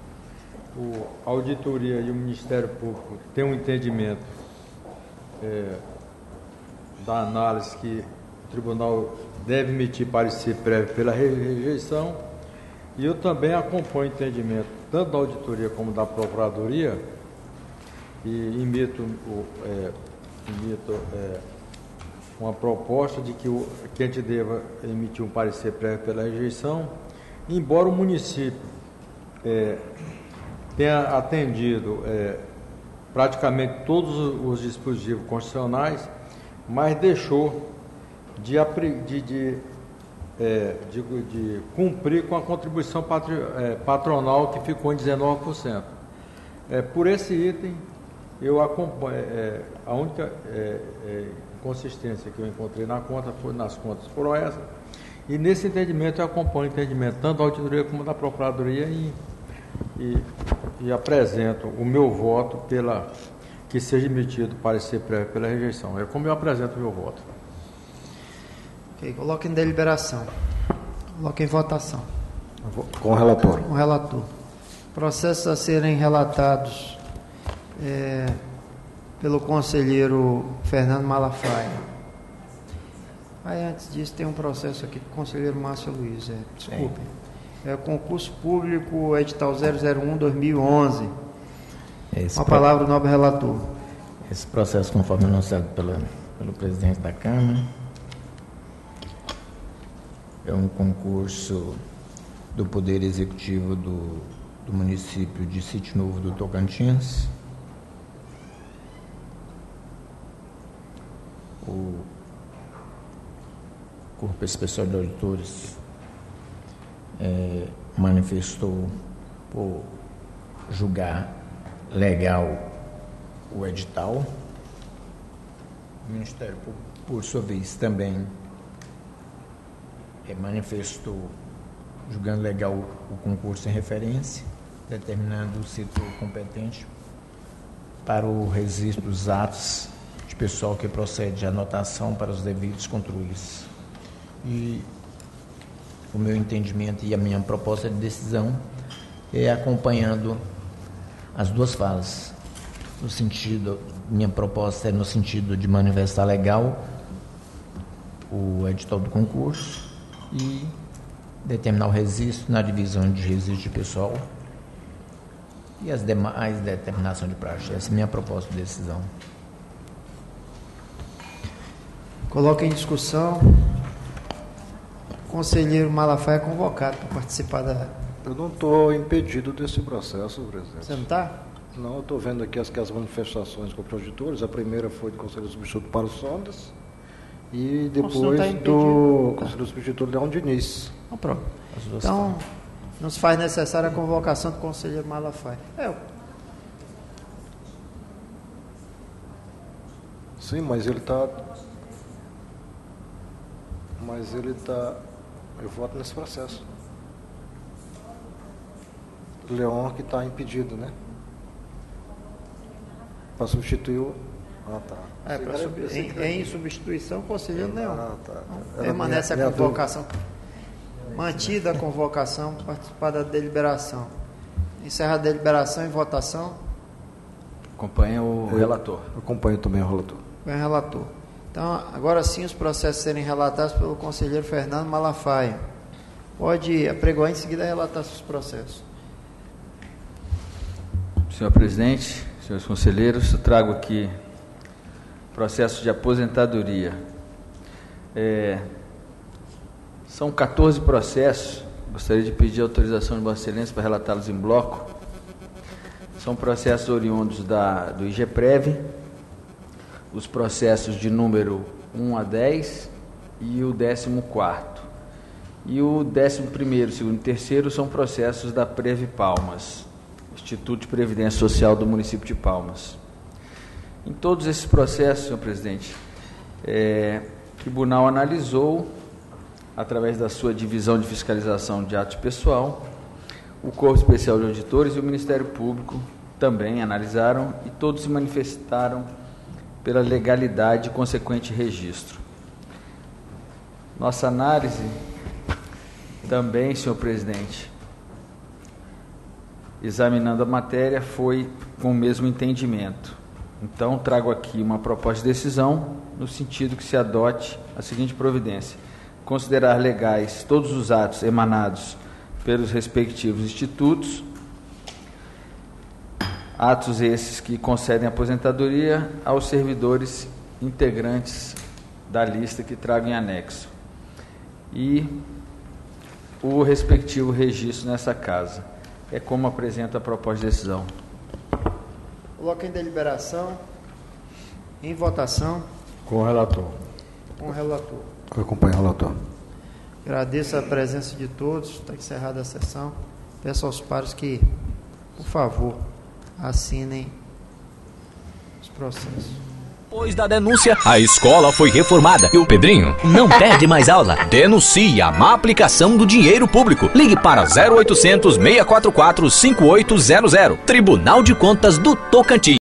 O, a auditoria e o Ministério Público têm um entendimento é, da análise que o tribunal deve emitir parecer prévio pela rejeição, e eu também acompanho o entendimento tanto da auditoria como da procuradoria, e emito, é, emito é, uma proposta de que, o, que a gente deva emitir um parecer prévio pela rejeição, embora o município é, tenha atendido é, praticamente todos os dispositivos constitucionais, mas deixou de, de, de, é, de, de cumprir com a contribuição patri, é, patronal, que ficou em dezenove por cento. É, por esse item, eu acompanho, é, a única é, é, inconsistência que eu encontrei na conta foi nas contas foram essas, e nesse entendimento eu acompanho o entendimento tanto da auditoria como da procuradoria e, e, e apresento o meu voto pela que seja emitido parecer prévio pela rejeição. É como eu apresento o meu voto. Ok, coloque em deliberação. Coloque em votação. Com o relator. Com o relator. Processos a serem relatados é, pelo conselheiro Fernando Malafaia. Aí, antes disso, tem um processo aqui do conselheiro Márcio Luiz. É, desculpem. É concurso público, edital zero zero um barra dois mil e onze. Esse Uma pro... palavra, o nobre relator. Esse processo, conforme anunciado pelo, pelo presidente da Câmara, é um concurso do Poder Executivo do, do município de Sítio Novo do Tocantins. O Corpo Especial de Auditores é, manifestou por julgar legal o edital. O Ministério Público, por sua vez, também é, manifestou julgando legal o concurso em referência, determinando o setor competente para o registro dos atos de pessoal que procede de anotação para os devidos controles. E o meu entendimento e a minha proposta de decisão é acompanhando as duas falas. No sentido, minha proposta é no sentido de manifestar legal o edital do concurso e determinar o registro na divisão de registro de pessoal e as demais determinações de praxe. Essa é a minha proposta de decisão. Coloca em discussão. O conselheiro Malafaia é convocado para participar da... Eu não estou impedido desse processo, presidente. Você não está? Não, eu estou vendo aqui as, as manifestações com os auditores. A primeira foi do conselheiro substituto Paulo Sondas e depois tá do conselheiro substituto Leão Diniz. Não, pronto. Então, não se faz necessária a convocação do conselheiro Malafaia. É. Sim, mas ele está... Mas ele está... Eu voto nesse processo. Leão que está impedido, né? Para substituir o... Ah, tá. É, pra sub... em, em substituição, o conselheiro Leão. Ah, tá. Então, permanece minha, a convocação. Mantida a convocação, participar da deliberação. Encerra a deliberação e votação. Acompanha o Eu relator. Acompanho também o relator. Bem, relator. Então, agora sim, os processos serem relatados pelo conselheiro Fernando Malafaia. Pode apregoar em seguida relatar seus processos. Senhor presidente, senhores conselheiros, eu trago aqui processo de aposentadoria. É, são quatorze processos, gostaria de pedir autorização de Vossa Excelência para relatá-los em bloco. São processos oriundos da, do IGPREV, os processos de número um a dez e o décimo quarto. E o décimo primeiro, segundo e terceiro são processos da Previ Palmas, Instituto de Previdência Social do município de Palmas. Em todos esses processos, senhor presidente, é, o tribunal analisou, através da sua divisão de fiscalização de atos pessoal, o Corpo Especial de Auditores e o Ministério Público também analisaram e todos se manifestaram pela legalidade e consequente registro. Nossa análise também, senhor presidente, examinando a matéria, foi com o mesmo entendimento. Então, trago aqui uma proposta de decisão no sentido que se adote a seguinte providência: considerar legais todos os atos emanados pelos respectivos institutos, atos esses que concedem aposentadoria aos servidores integrantes da lista que trago em anexo, e o respectivo registro nessa casa. É como apresenta a proposta de decisão. Coloca em deliberação, em votação. Com o relator. Com o relator. Eu acompanho o relator. Agradeço a presença de todos. Está encerrada a sessão. Peço aos pares que, por favor, assinem os processos. Depois da denúncia, a escola foi reformada e o Pedrinho não perde mais aula. Denuncie a má aplicação do dinheiro público. Ligue para zero oitocentos, seis quatro quatro, cinco oito zero zero. Tribunal de Contas do Tocantins.